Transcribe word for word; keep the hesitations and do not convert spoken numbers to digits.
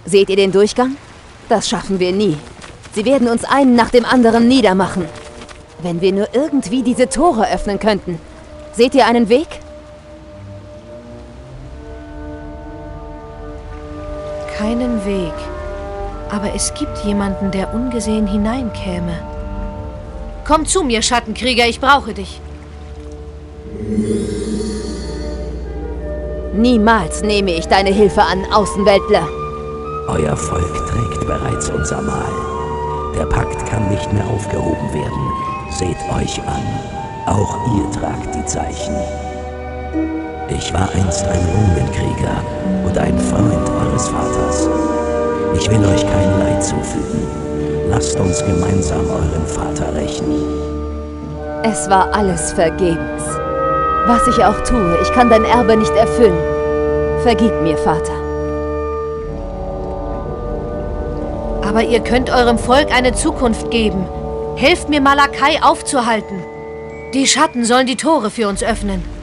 Seht ihr den Durchgang? Das schaffen wir nie. Sie werden uns einen nach dem anderen niedermachen. Wenn wir nur irgendwie diese Tore öffnen könnten. Seht ihr einen Weg? Keinen Weg. Aber es gibt jemanden, der ungesehen hineinkäme. Komm zu mir, Schattenkrieger, ich brauche dich. Niemals nehme ich deine Hilfe an, Außenweltler. Euer Volk trägt bereits unser Mal. Der Pakt kann nicht mehr aufgehoben werden. Seht euch an. Auch ihr tragt die Zeichen. Ich war einst ein Runenkrieger und ein Freund eures Vaters. Ich will euch kein Leid zufügen. Lasst uns gemeinsam euren Vater rächen. Es war alles vergebens. Was ich auch tue, ich kann dein Erbe nicht erfüllen. Vergib mir, Vater. Aber ihr könnt eurem Volk eine Zukunft geben. Helft mir, Malakai aufzuhalten. Die Schatten sollen die Tore für uns öffnen.